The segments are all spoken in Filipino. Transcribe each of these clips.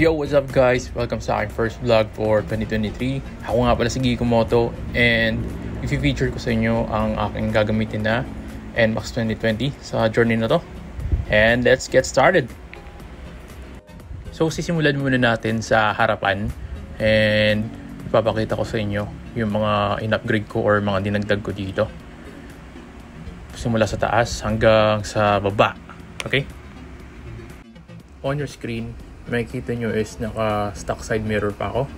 Yo, what's up guys? Welcome sa aking first vlog for 2023. Ako nga pala si Giko Moto and i-feature ko sa inyo ang aking gagamitin na NMAX 2020 sa journey na to. And let's get started! So sisimulan muna natin sa harapan and ipapakita ko sa inyo yung mga in-upgrade ko or mga dinagdag ko dito. Simula sa taas hanggang sa baba. Okay? On your screen, makikita nyo is naka-stock side mirror pa ako.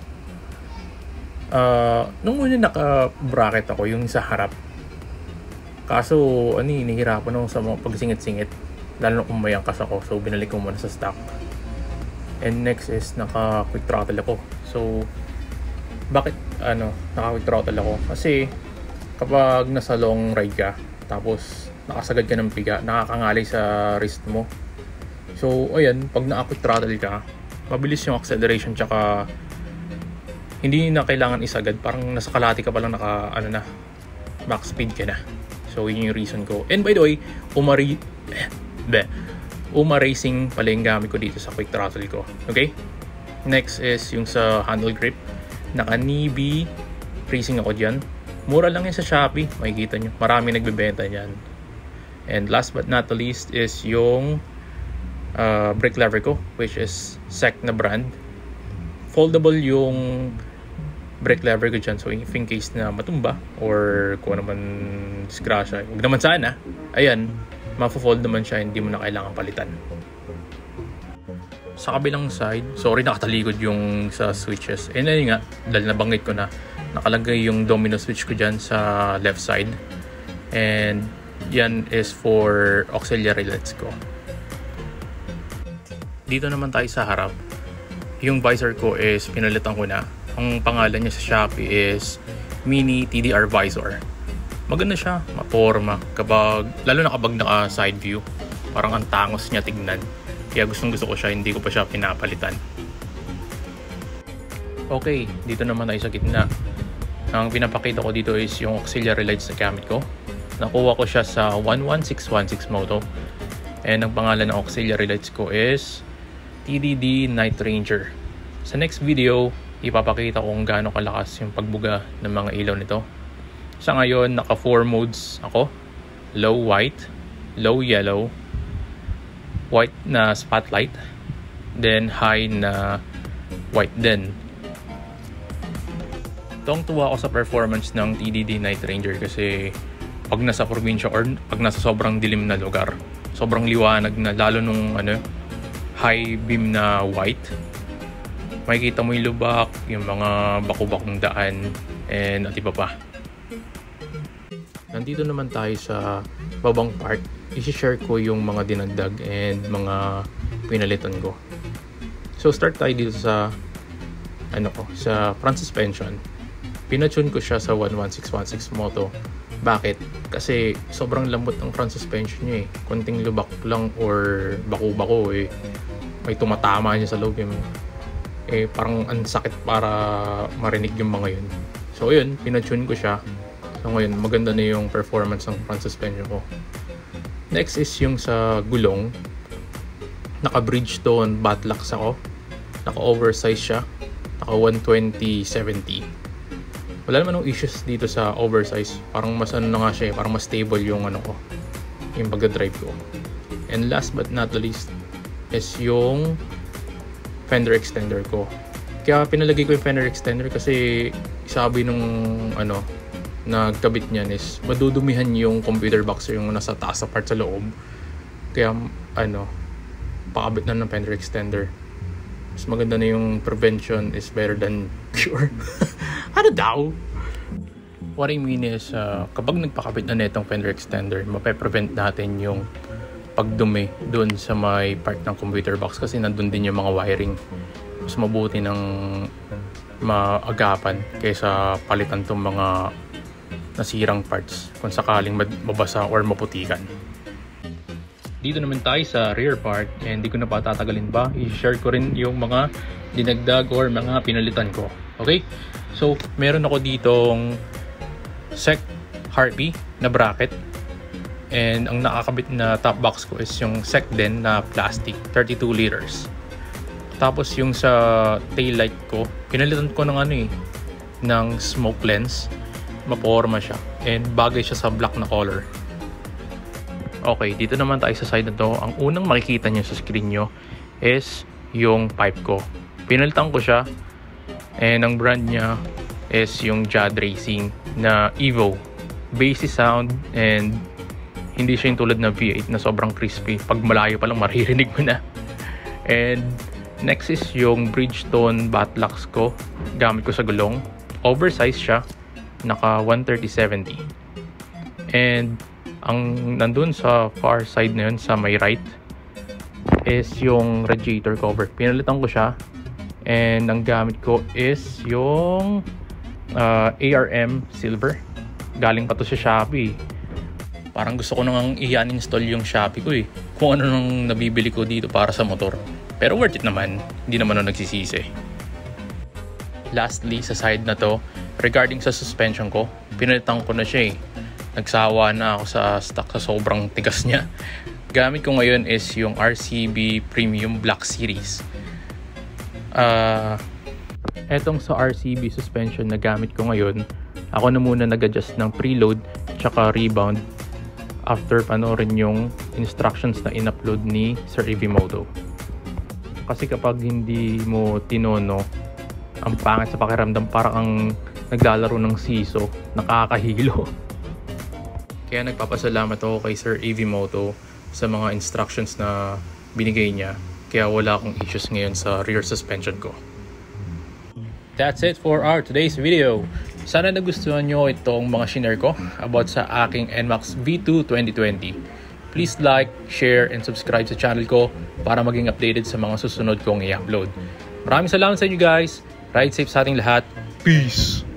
Nung una naka-bracket ako yung sa harap. Kaso, nahihirapan ako sa mga pagsingit-singit. Lalo na umayangkas ako. So, binalik ko muna sa stock. And next is naka-quick throttle ako. So, bakit naka-quick throttle ako? Kasi, kapag nasa long ride ka, tapos nakasagad ka ng piga, nakakangalay sa wrist mo. So, ayan, pag na-quick throttle ka, mabilis yung acceleration tsaka hindi na kailangan isagad. Parang nasa kalahati ka pa lang max speed ka na. So, yun yung reason ko. And by the way, Uma Racing pala yung gamit ko dito sa quick throttle ko. Okay? Next is yung sa handle grip. Naka-Nibi Racing ako dyan. Mura lang yan sa Shopee. Makikita nyo. Marami nagbebenta dyan. And last but not the least is yung brake lever ko, which is SEC na brand. Foldable yung brake lever ko dyan. So if in case na matumba or kung naman disgrasya, huwag naman sana, ayan, mafo-fold naman siya, hindi mo na kailangan palitan. Sa kabilang side, sorry, nakatalikod yung sa switches. And ayun nga, dahil nabanggit ko na, nakalagay yung domino switch ko dyan sa left side. And yan is for auxiliary lights ko. Dito naman tayo sa harap. Yung visor ko is pinalitan ko na. Ang pangalan niya sa Shopee is Mini TDR Visor. Maganda siya, maporma. Lalo na kapag naka side view, parang ang tangos niya tignan. Kaya gusto ko siya, hindi ko pa siya pinapalitan. Okay, dito naman tayo sa gitna. Ang pinapakita ko dito is yung auxiliary lights na gamit ko. Nakuha ko siya sa 11616 Moto. And ang pangalan ng auxiliary lights ko is TDD Night Ranger. Sa next video, ipapakita ko kung gaano kalakas yung pagbuga ng mga ilaw nito. Sa ngayon, naka 4 modes ako. Low white, low yellow, white na spotlight, then high na white din. Tuwang-tuwa ako sa performance ng TDD Night Ranger kasi pag nasa probinsya or pag nasa sobrang dilim na lugar, sobrang liwanag na, lalo nung high beam na white, makikita mo yung lubak, yung mga baku-bakong daan, and at iba pa. Nandito naman tayo sa babang part. I-share ko yung mga dinagdag and mga pinalitan ko. So start tayo dito sa sa front suspension. Pinatune ko siya sa 11616 Moto. Bakit? Kasi sobrang lambot ng front suspension niya eh. Konting lubak lang or baku-bako eh. May tumatama niya sa loob yung parang ang sakit para marinig yung mga yun. So yun, pinatune ko siya. So ngayon, maganda na yung performance ng front suspension ko. Next is yung sa gulong. Naka-Bridgestone Batlux ako. Naka-oversize siya. Naka 120/70. Wala naman ng issues dito sa oversize. Parang mas na nga siya, parang mas stable yung yung pagdadrive ko. And last but not the least is yung fender extender ko. Kaya pinalagay ko yung fender extender kasi sabi nung nagkabit niyan is madudumihan yung computer box yung nasa taas sa part sa loob. Kaya pakabit na ng fender extender. Mas maganda na yung prevention is better than cure. Ano daw? What I mean is, kapag nagpakabit na netong fender extender, mape-prevent natin yung pagdumi dun sa may part ng computer box kasi nandun din yung mga wiring. Mas mabuti ng maagapan kaysa palitan tong mga nasirang parts kung sakaling mabasa or maputikan. Dito naman tayo sa rear part and hindi ko na patatagalin pa. I-share ko rin yung mga dinagdag or mga pinalitan ko. Okay? So, meron ako ditong SEC Harpy na bracket. And ang nakakabit na top box ko is yung SEC din na plastic, 32 liters. Tapos yung sa taillight ko, pinalitan ko ng ng smoke lens. Maporma siya and bagay siya sa black na color. Okay, dito naman tayo sa side na to. Ang unang makikita niyo sa screen nyo is yung pipe ko. Pinalitan ko siya and ang brand niya is yung JAD Racing na Evo. Bassy sound and hindi siya yung tulad na V8 na sobrang crispy. Pag malayo pa lang maririnig mo na. And next is yung Bridgestone Batlux ko. Gamit ko sa gulong. Oversized siya. Naka 130/70. And ang nandun sa far side na yun, sa may right, is yung radiator cover. Pinalitan ko siya. And ang gamit ko is yung ARM Silver. Galing pa to sa Shopee. Parang gusto ko nang i-uninstall yung Shopee ko kung ano nang nabibili ko dito para sa motor. Pero worth it naman. Hindi naman ako nagsisisi. Lastly, sa side na to, regarding sa suspension ko, pinalitan ko na siya Nagsawa na ako sa stock sa sobrang tigas niya. Gamit ko ngayon is yung RCB Premium Black Series. Etong sa RCB suspension na gamit ko ngayon, ako na muna nag-adjust ng preload tsaka rebound after panoorin yung instructions na in-upload ni Sir Evimoto. Kasi kapag hindi mo tinono, ang pangit sa pakiramdam, parang ang naglalaro ng siso, nakakahilo. Kaya nagpapasalamat ako kay Sir Evimoto sa mga instructions na binigay niya. Kaya wala akong issues ngayon sa rear suspension ko. That's it for our today's video. Sana nagustuhan nyo itong mga shinare ko about sa aking NMAX V2 2020. Please like, share, and subscribe sa channel ko para maging updated sa mga susunod kong i-upload. Maraming salamat sa inyo guys. Ride safe sa ating lahat. Peace!